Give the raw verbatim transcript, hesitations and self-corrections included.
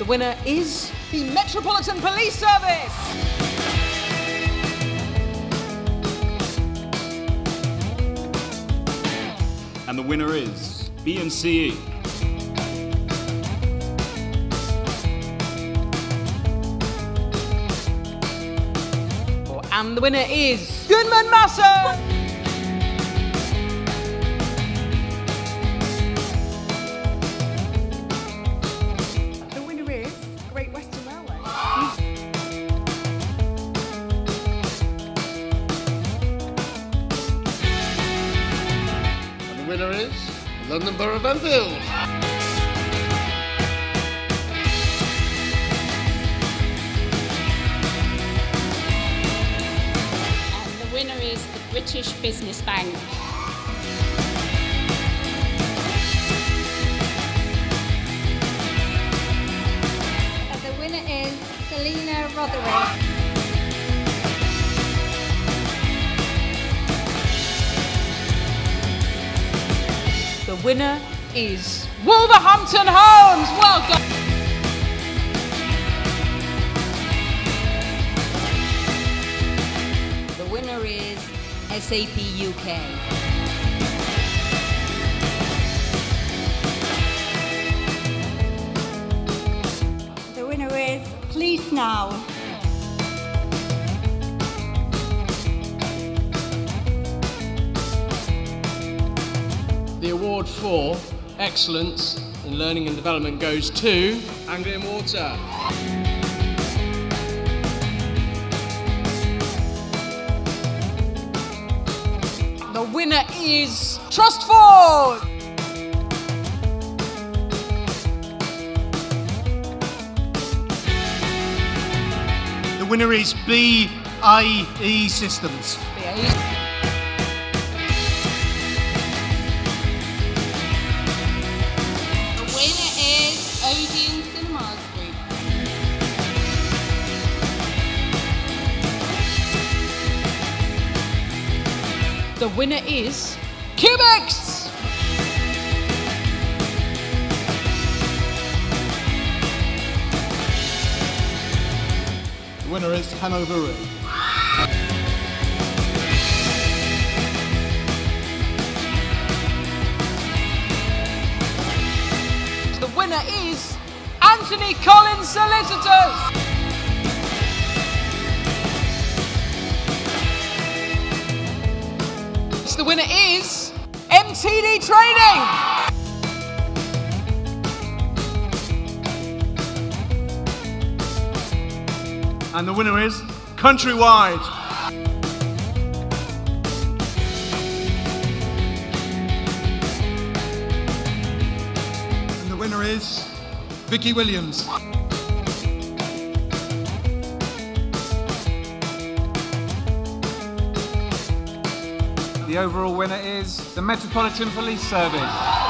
The winner is the Metropolitan Police Service. And the winner is B and C E. And the winner is Goodman Massa. The winner is Great Western Railway. And the winner is London Borough of Enfield. The winner is the British Business Bank. And the winner is Selina Rothery. The winner is Wolverhampton Homes. Welcome. The winner is S A P U K. The winner is Police Now. The award for excellence in learning and development goes to Anglian Water. The winner is Trustford. The winner is B I E Systems. The winner is Odeon Cinemas Group. The winner is Cubics. The winner is Hanover Room. The winner is Anthony Collins Solicitors. The winner is M T D Training. And the winner is Countrywide. And the winner is Vicky Williams. The overall winner is the Metropolitan Police Service.